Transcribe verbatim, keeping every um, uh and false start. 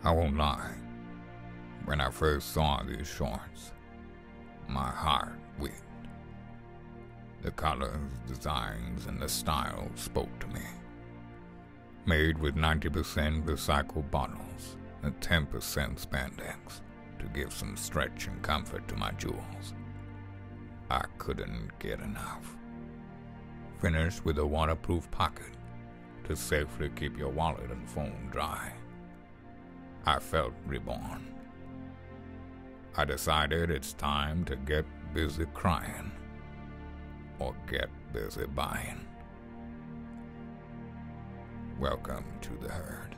I won't lie. When I first saw these shorts, my heart wept. The colors, designs, and the style spoke to me. Made with ninety percent recycled bottles and ten percent spandex to give some stretch and comfort to my jewels. I couldn't get enough. Finished with a waterproof pocket to safely keep your wallet and phone dry. I felt reborn. I decided it's time to get busy crying or get busy buying. Welcome to the herd.